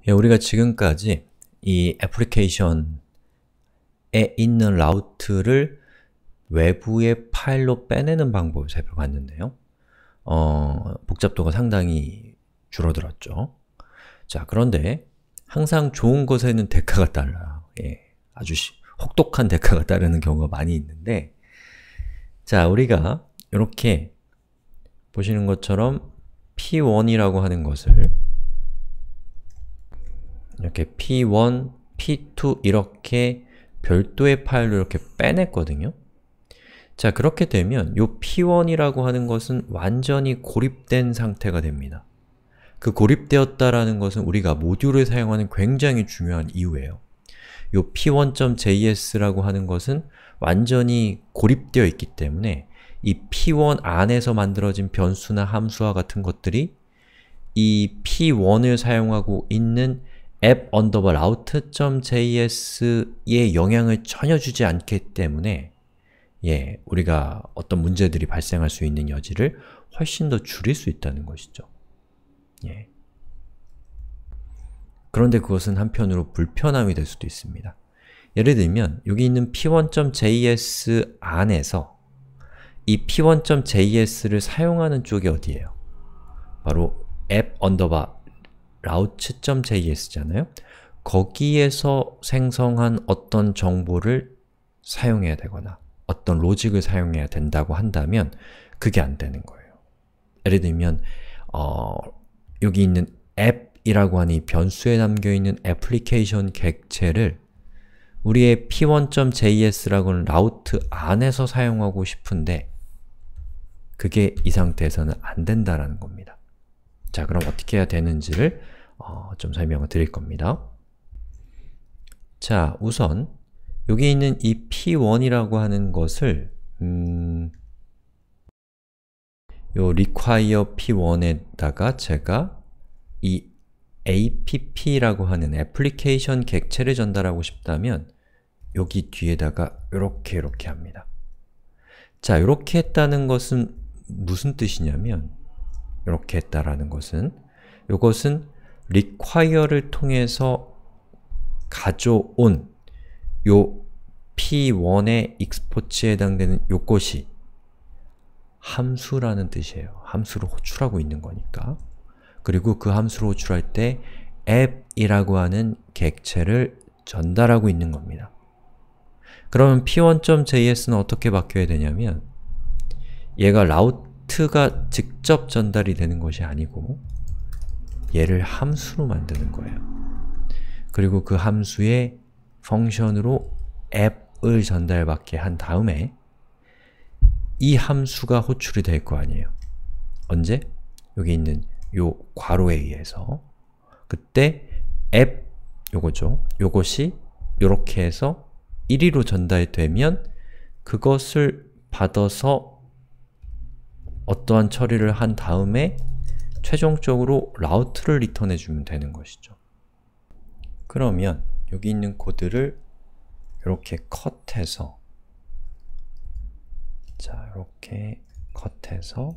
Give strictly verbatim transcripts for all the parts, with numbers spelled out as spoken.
예, 우리가 지금까지 이 애플리케이션에 있는 라우트를 외부의 파일로 빼내는 방법을 살펴봤는데요. 어, 복잡도가 상당히 줄어들었죠. 자, 그런데 항상 좋은 것에는 대가가 따라요. 예, 아주 시, 혹독한 대가가 따르는 경우가 많이 있는데, 자, 우리가 이렇게 보시는 것처럼 피 원이라고 하는 것을 이렇게 피 원, 피 투 이렇게 별도의 파일로 이렇게 빼냈거든요. 자, 그렇게 되면 이 피 원이라고 하는 것은 완전히 고립된 상태가 됩니다. 그 고립되었다라는 것은 우리가 모듈을 사용하는 굉장히 중요한 이유예요. 이 피 원 점 제이 에스라고 하는 것은 완전히 고립되어 있기 때문에 이 피 원 안에서 만들어진 변수나 함수와 같은 것들이 이 피 원을 사용하고 있는 app 언더바 route.js에 영향을 전혀 주지 않기 때문에 예, 우리가 어떤 문제들이 발생할 수 있는 여지를 훨씬 더 줄일 수 있다는 것이죠. 예. 그런데 그것은 한편으로 불편함이 될 수도 있습니다. 예를 들면 여기 있는 피 원 점 제이 에스 안에서 이 피 원 점 제이 에스를 사용하는 쪽이 어디예요? 바로 app 언더바 route.js잖아요? 거기에서 생성한 어떤 정보를 사용해야 되거나 어떤 로직을 사용해야 된다고 한다면 그게 안 되는 거예요. 예를 들면 어, 여기 있는 app이라고 하는 이 변수에 담겨있는 애플리케이션 객체를 우리의 피 원 점 제이 에스라고 하는 라우트 안에서 사용하고 싶은데 그게 이 상태에서는 안 된다라는 겁니다. 자, 그럼 어떻게 해야 되는지를 어, 좀 설명을 드릴 겁니다. 자, 우선 여기 있는 이 피 원이라고 하는 것을 음, 요 require 피 원에다가 제가 이 app라고 하는 애플리케이션 객체를 전달하고 싶다면 여기 뒤에다가 이렇게 이렇게 합니다. 자, 이렇게 했다는 것은 무슨 뜻이냐면 이렇게 했다라는 것은 이것은 require를 통해서 가져온 요 피 원의 export에 해당되는 요것이 함수라는 뜻이에요. 함수를 호출하고 있는 거니까. 그리고 그 함수를 호출할 때 app이라고 하는 객체를 전달하고 있는 겁니다. 그러면 피 원 점 제이 에스는 어떻게 바뀌어야 되냐면 얘가 라우트가 직접 전달이 되는 것이 아니고 얘를 함수로 만드는 거예요. 그리고 그 함수의 펑션으로 app을 전달받게 한 다음에 이 함수가 호출이 될 거 아니에요. 언제? 여기 있는 요 괄호에 의해서 그때 app 요거죠. 요것이 요렇게 해서 일위로 전달되면 그것을 받아서 어떠한 처리를 한 다음에 최종적으로 라우트를 리턴해주면 되는 것이죠. 그러면 여기 있는 코드를 이렇게 컷해서 자, 이렇게 컷해서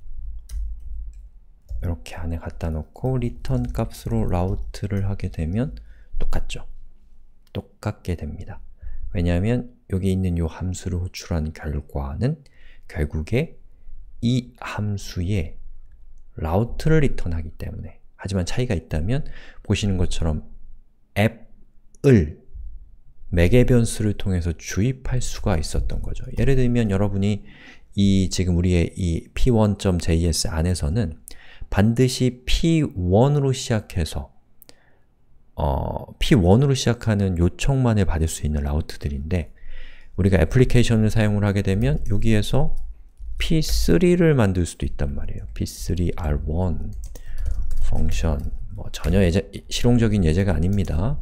이렇게 안에 갖다 놓고 리턴 값으로 라우트를 하게 되면 똑같죠? 똑같게 됩니다. 왜냐하면 여기 있는 이 함수를 호출한 결과는 결국에 이 함수의 라우트를 리턴하기 때문에 하지만 차이가 있다면 보시는 것처럼 app을 매개 변수를 통해서 주입할 수가 있었던 거죠. 예를 들면 여러분이 이 지금 우리의 이 피 원 점 제이 에스 안에서는 반드시 피 원으로 시작해서 어, 피 원으로 시작하는 요청만을 받을 수 있는 라우트들인데 우리가 애플리케이션을 사용을 하게 되면 여기에서 피 쓰리를 만들 수도 있단 말이에요. 피 쓰리 알 원 펑션 뭐 전혀 예제, 실용적인 예제가 아닙니다.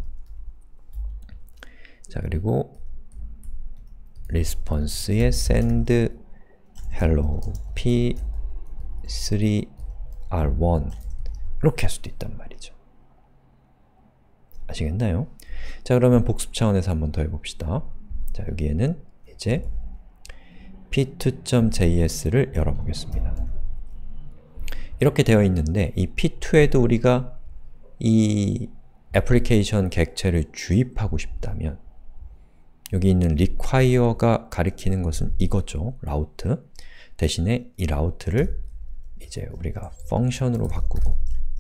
자, 그리고 response에 send hello 피 쓰리 알 원 이렇게 할 수도 있단 말이죠. 아시겠나요? 자, 그러면 복습 차원에서 한 번 더 해봅시다. 자, 여기에는 이제 피 투 점 제이 에스를 열어보겠습니다. 이렇게 되어 있는데 이 피 투에도 우리가 이 애플리케이션 객체를 주입하고 싶다면 여기 있는 require가 가리키는 것은 이거죠. 라우트. 대신에 이 라우트를 이제 우리가 펑션으로 바꾸고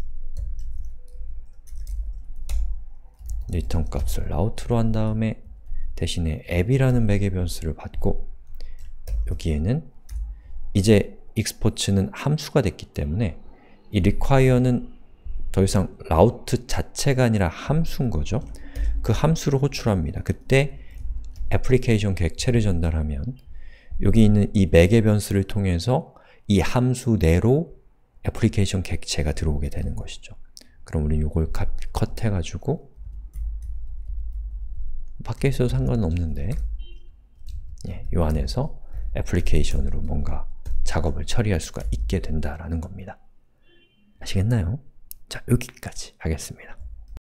리턴 값을 라우트로 한 다음에 대신에 앱이라는 매개 변수를 받고 여기에는 이제 export는 함수가 됐기 때문에 이 require는 더 이상 라우트 자체가 아니라 함수인 거죠. 그 함수를 호출합니다. 그때 애플리케이션 객체를 전달하면 여기 있는 이 매개 변수를 통해서 이 함수 내로 애플리케이션 객체가 들어오게 되는 것이죠. 그럼 우리는 이걸 컷해가지고 밖에 있어도 상관은 없는데 예, 이 안에서 애플리케이션으로 뭔가 작업을 처리할 수가 있게 된다라는 겁니다. 아시겠나요? 자, 여기까지 하겠습니다.